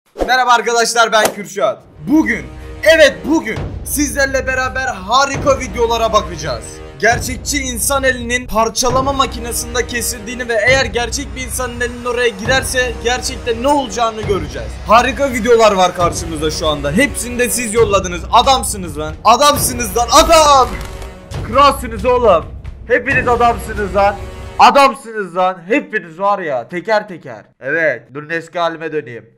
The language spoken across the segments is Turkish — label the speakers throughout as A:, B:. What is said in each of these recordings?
A: Merhaba arkadaşlar, ben Kürşat. Bugün sizlerle beraber harika videolara bakacağız. Gerçekçi insan elinin parçalama makinesinde kesildiğini ve eğer gerçek bir insanın elinin oraya girerse gerçekten ne olacağını göreceğiz. Harika videolar var karşımızda şu anda. Hepsini de siz yolladınız. Adamsınız lan. Adamsınız lan. Adam. Kralsınız oğlum. Hepiniz adamsınız lan. Adamsınız lan. Hepiniz var ya, teker teker. Evet, durun eski halime döneyim.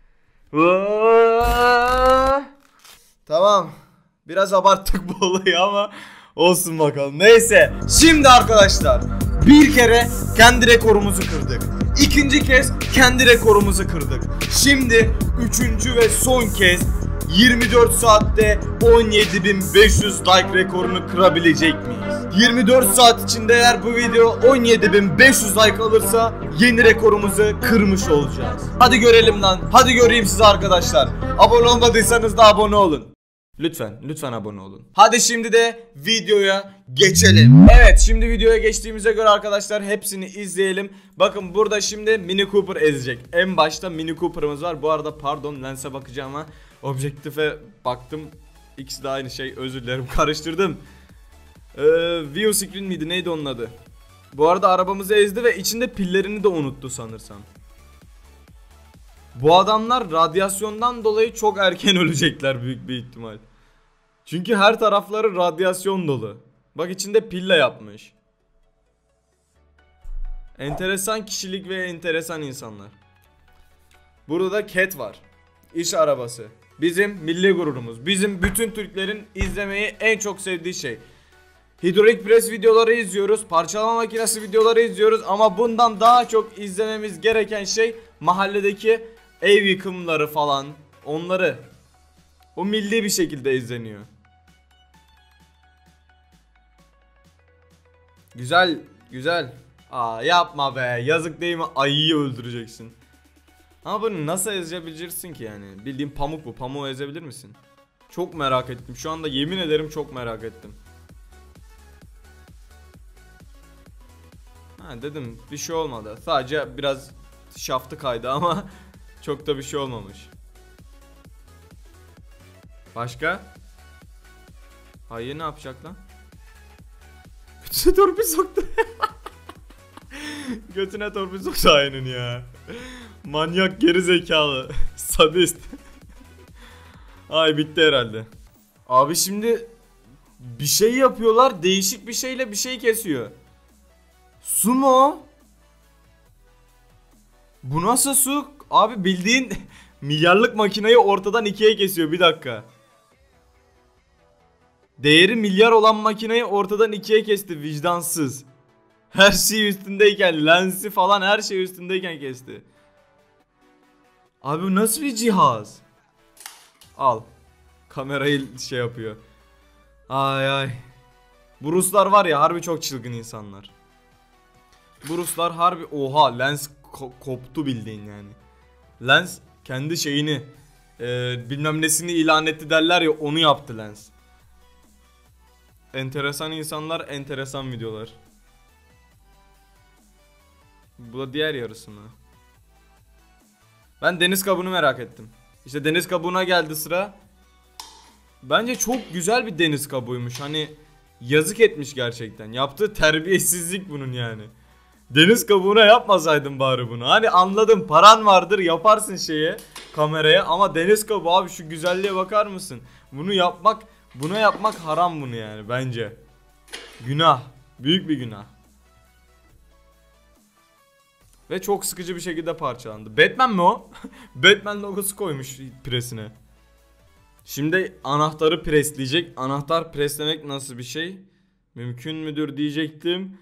A: Tamam. Biraz abarttık bu olayı ama olsun bakalım. Neyse. Şimdi arkadaşlar, bir kere kendi rekorumuzu kırdık. İkinci kez kendi rekorumuzu kırdık. Şimdi üçüncü ve son kez 24 saatte 17.500 like rekorunu kırabilecek miyiz? 24 saat içinde eğer bu video 17.500 like alırsa yeni rekorumuzu kırmış olacağız. Hadi görelim lan. Hadi göreyim sizi arkadaşlar. Abone olmadıysanız da abone olun. Lütfen abone olun. Hadi şimdi de videoya geçelim. Evet, şimdi videoya geçtiğimize göre arkadaşlar hepsini izleyelim. Bakın burada şimdi Mini Cooper ezecek. En başta Mini Cooper'ımız var. Bu arada pardon, lense bakacağım ama objektife baktım. İkisi de aynı şey, özür dilerim, karıştırdım. View screen miydi, neydi onun adı? Bu arada arabamızı ezdi ve içinde pillerini de unuttu sanırsam. Bu adamlar radyasyondan dolayı çok erken ölecekler büyük bir ihtimal. Çünkü her tarafları radyasyon dolu. Bak, içinde pille yapmış. Enteresan kişilik ve enteresan insanlar. Burada da Cat var. İş arabası. Bizim milli gururumuz. Bizim bütün Türklerin izlemeyi en çok sevdiği şey. Hidrolik pres videoları izliyoruz. Parçalama makinesi videoları izliyoruz. Ama bundan daha çok izlememiz gereken şey mahalledeki ev yıkımları falan. Onları. O milli bir şekilde izleniyor. Güzel. Aa, yapma be. Yazık değil mi? Ayıyı öldüreceksin. Ama bunu nasıl ezebilirsin ki yani? Bildiğin pamuk bu. Pamuğu ezebilir misin? Çok merak ettim. Şu anda yemin ederim çok merak ettim. Ha, dedim bir şey olmadı. Sadece biraz şaftı kaydı ama çok da bir şey olmamış. Başka? Hayır, ne yapacak lan? Götüne torpil soktu. Götüne torpil soktu ayının ya. Manyak, geri zekalı. Sadist. Ay, bitti herhalde. Abi şimdi bir şey yapıyorlar. Değişik bir şeyle bir şey kesiyor. Su mu o? Bu nasıl su? Abi bildiğin milyarlık makinayı ortadan ikiye kesiyor. Bir dakika. Değeri milyar olan makinayı ortadan ikiye kesti, vicdansız. Her şey üstündeyken, lensi falan her şey üstündeyken kesti. Abi bu nasıl bir cihaz? Al. Kamerayı şey yapıyor. Ay. Bu Ruslar var ya, harbi çok çılgın insanlar. Bu Ruslar harbi, oha, lens koptu bildiğin yani. Lens kendi şeyini bilmem nesini ilan etti derler ya, onu yaptı lens. Enteresan insanlar, enteresan videolar. Bu da diğer yarısı mı? Ben deniz kabuğunu merak ettim. İşte deniz kabuğuna geldi sıra. Bence çok güzel bir deniz kabuğuymuş. Hani yazık etmiş gerçekten. Yaptığı terbiyesizlik bunun yani. Deniz kabuğuna yapmasaydın bari bunu. Hani anladım, paran vardır, yaparsın şeye, kameraya, ama deniz kabuğu abi, şu güzelliğe bakar mısın? Buna yapmak haram bunu yani bence. Günah. Büyük bir günah. Ve çok sıkıcı bir şekilde parçalandı. Batman mi o? Batman logosu koymuş presine. Şimdi anahtarı presleyecek. Anahtar preslemek nasıl bir şey? Mümkün müdür diyecektim.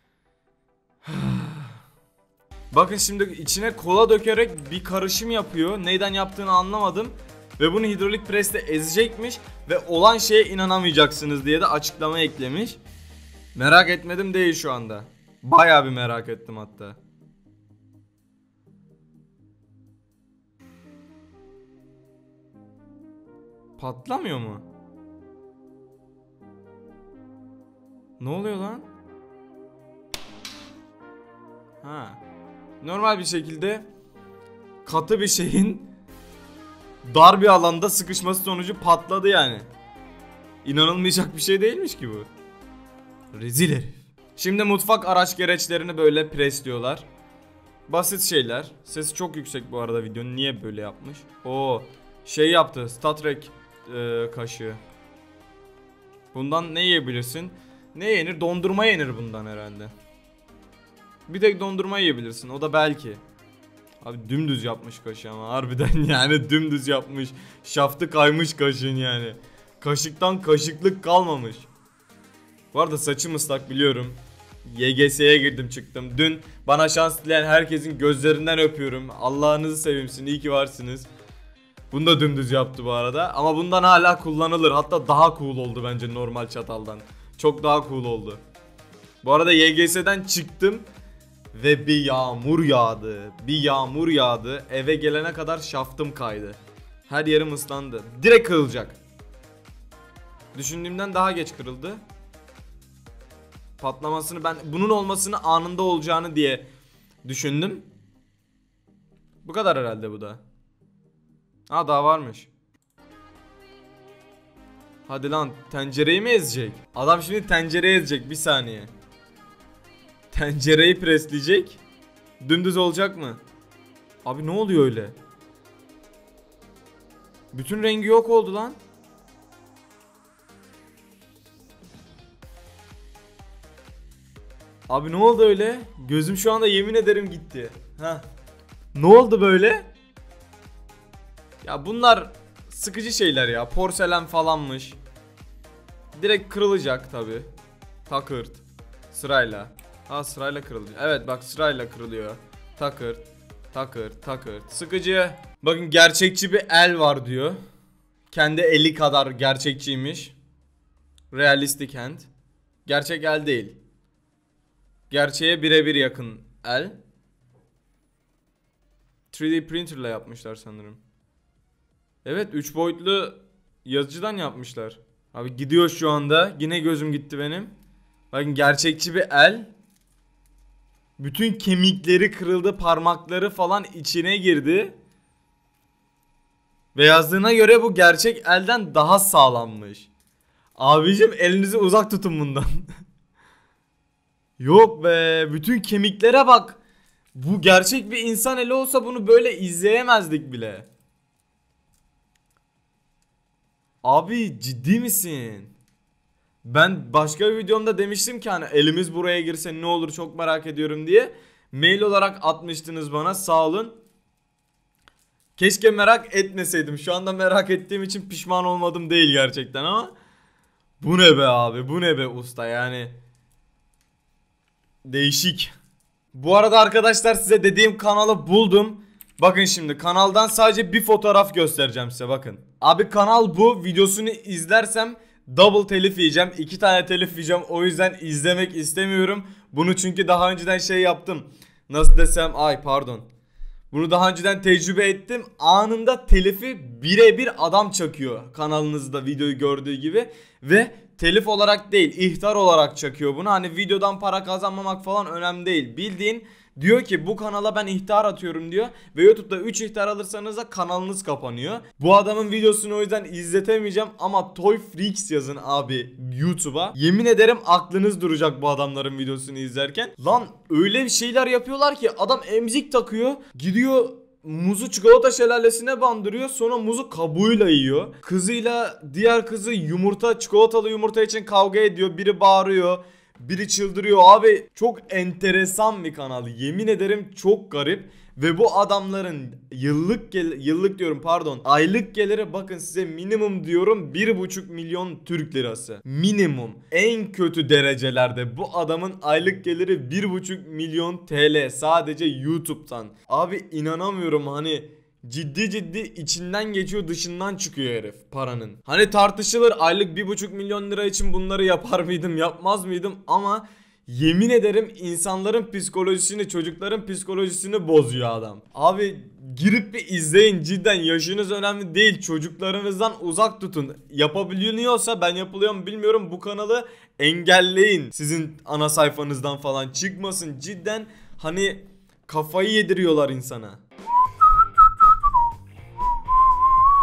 A: Bakın şimdi içine kola dökerek bir karışım yapıyor. Neyden yaptığını anlamadım. Ve bunu hidrolik presle ezecekmiş. Ve olan şeye inanamayacaksınız diye de açıklama eklemiş. Merak etmedim değil şu anda. Bayağı bir merak ettim hatta. Patlamıyor mu? Ne oluyor lan? Ha. Normal bir şekilde katı bir şeyin dar bir alanda sıkışması sonucu patladı yani. İnanılmayacak bir şey değilmiş ki bu. Rezil herif. Şimdi mutfak araç gereçlerini böyle presliyorlar. Basit şeyler. Sesi çok yüksek bu arada videonun. Niye böyle yapmış? Oo, şey yaptı. Star Trek kaşığı. Bundan ne yiyebilirsin? Ne yenir? Dondurma yenir bundan herhalde. Bir tek dondurma yiyebilirsin. O da belki. Abi dümdüz yapmış kaşığı ama harbiden yani dümdüz yapmış. Şaftı kaymış kaşığın yani. Kaşıktan kaşıklık kalmamış. Bu arada saçım ıslak biliyorum. YGS'ye girdim çıktım. Dün bana şans dileyen herkesin gözlerinden öpüyorum. Allah'ınızı seveyim, iyi ki varsınız. Bunu da dümdüz yaptı bu arada. Ama bundan hala kullanılır. Hatta daha cool oldu bence normal çataldan. Çok daha cool oldu. Bu arada YGS'den çıktım. Ve bir yağmur yağdı. Bir yağmur yağdı. Eve gelene kadar şaftım kaydı. Her yerim ıslandı. Direkt kırılacak. Düşündüğümden daha geç kırıldı. Patlamasını ben bunun olmasını anında olacağını diye düşündüm. Bu kadar herhalde bu da. Ha daha varmış. Hadi lan tencereyi mi ezecek? Adam şimdi tencereyi ezecek bir saniye. Tencereyi presleyecek. Dümdüz olacak mı? Abi ne oluyor öyle? Bütün rengi yok oldu lan. Abi ne oldu öyle? Gözüm şu anda yemin ederim gitti. Heh. Ne oldu böyle? Ya bunlar sıkıcı şeyler ya. Porselen falanmış. Direkt kırılacak tabi. Takırt. Sırayla. Ha sırayla kırılacak. Evet bak sırayla kırılıyor. Takırt. Takırt. Takırt. Sıkıcı. Bakın gerçekçi bir el var diyor. Kendi eli kadar gerçekçiymiş. Realistic hand. Gerçek el değil. Gerçeğe birebir yakın el. 3D printerle yapmışlar sanırım. Evet 3 boyutlu yazıcıdan yapmışlar. Abi gidiyor şu anda. Yine gözüm gitti benim. Bakın gerçekçi bir el. Bütün kemikleri kırıldı, parmakları falan içine girdi. Ve yazdığına göre bu gerçek elden daha sağlammış. Abicim elinizi uzak tutun bundan. Yok be, bütün kemiklere bak. Bu gerçek bir insan eli olsa bunu böyle izleyemezdik bile. Abi ciddi misin? Ben başka bir videomda demiştim ki hani elimiz buraya girse ne olur çok merak ediyorum diye. Mail olarak atmıştınız bana, sağ olun. Keşke merak etmeseydim. Şu anda merak ettiğim için pişman olmadım değil gerçekten ama. Bu ne be abi, bu ne be usta yani. Değişik. Bu arada arkadaşlar size dediğim kanalı buldum. Bakın şimdi kanaldan sadece bir fotoğraf göstereceğim size, bakın. Abi kanal bu, videosunu izlersem double telif yiyeceğim. 2 tane telif yiyeceğim, o yüzden izlemek istemiyorum. Bunu çünkü daha önceden şey yaptım. Nasıl desem, ay pardon. Bunu daha önceden tecrübe ettim. Anında telifi birebir adam çakıyor. Kanalınızda videoyu gördüğü gibi. Ve telif olarak değil, ihtar olarak çakıyor bunu. Hani videodan para kazanmamak falan önemli değil. Bildiğin diyor ki bu kanala ben ihtar atıyorum diyor. Ve YouTube'da 3 ihtar alırsanız da kanalınız kapanıyor. Bu adamın videosunu o yüzden izletemeyeceğim. Ama Toy Freaks yazın abi YouTube'a. Yemin ederim aklınız duracak bu adamların videosunu izlerken. Lan öyle bir şeyler yapıyorlar ki adam emzik takıyor. Gidiyor muzu çikolata şelalesine bandırıyor, sonra muzu kabuğuyla yiyor. Kızıyla diğer kızı çikolatalı yumurta için kavga ediyor. Biri bağırıyor, biri çıldırıyor. Abi çok enteresan bir kanal. Yemin ederim çok garip. Ve bu adamların aylık geliri bakın size minimum diyorum 1,5 milyon Türk lirası. Minimum. En kötü derecelerde bu adamın aylık geliri 1,5 milyon TL sadece YouTube'dan. Abi inanamıyorum, hani ciddi içinden geçiyor dışından çıkıyor herif paranın. Hani tartışılır, aylık 1,5 milyon lira için bunları yapar mıydım yapmaz mıydım, ama yemin ederim insanların psikolojisini, çocukların psikolojisini bozuyor adam. Abi girip bir izleyin, cidden yaşınız önemli değil, çocuklarınızdan uzak tutun. Yapabiliyorsa, ben yapılıyor mu bilmiyorum, bu kanalı engelleyin. Sizin ana sayfanızdan falan çıkmasın, cidden hani kafayı yediriyorlar insana.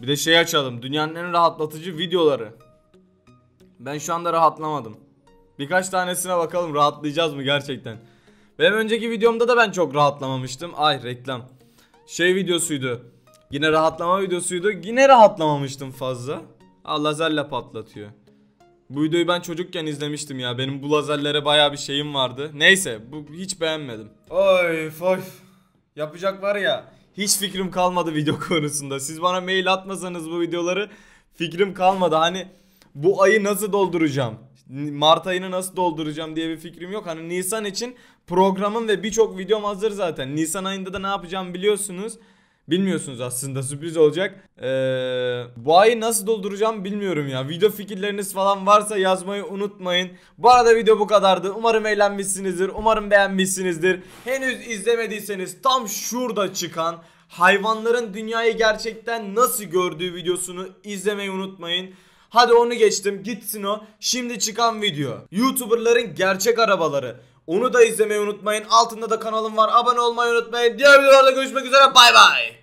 A: Bir de şey açalım. Dünyanın en rahatlatıcı videoları. Ben şu anda rahatlamadım. Birkaç tanesine bakalım, rahatlayacağız mı gerçekten. Benim önceki videomda da ben çok rahatlamamıştım. Ay reklam. Şey videosuydu. Yine rahatlama videosuydu. Yine rahatlamamıştım fazla. Aa, lazerle patlatıyor. Bu videoyu ben çocukken izlemiştim ya. Benim bu lazerlere baya bir şeyim vardı. Neyse, bu hiç beğenmedim. Oy oy. Yapacak var ya, hiç fikrim kalmadı video konusunda. Siz bana mail atmasanız bu videoları, fikrim kalmadı. Hani bu ayı nasıl dolduracağım, Mart ayını nasıl dolduracağım diye bir fikrim yok. Hani Nisan için programım ve birçok videom hazır zaten. Nisan ayında da ne yapacağım biliyorsunuz. Bilmiyorsunuz aslında, sürpriz olacak. Bu ayı nasıl dolduracağım bilmiyorum ya. Video fikirleriniz falan varsa yazmayı unutmayın. Bu arada video bu kadardı. Umarım eğlenmişsinizdir. Umarım beğenmişsinizdir. Henüz izlemediyseniz tam şurada çıkan hayvanların dünyayı gerçekten nasıl gördüğü videosunu izlemeyi unutmayın. Hadi onu geçtim, gitsin o. Şimdi çıkan video, YouTuber'ların gerçek arabaları. Onu da izlemeyi unutmayın. Altında da kanalım var. Abone olmayı unutmayın. Diğer videolarda görüşmek üzere. Bay bay.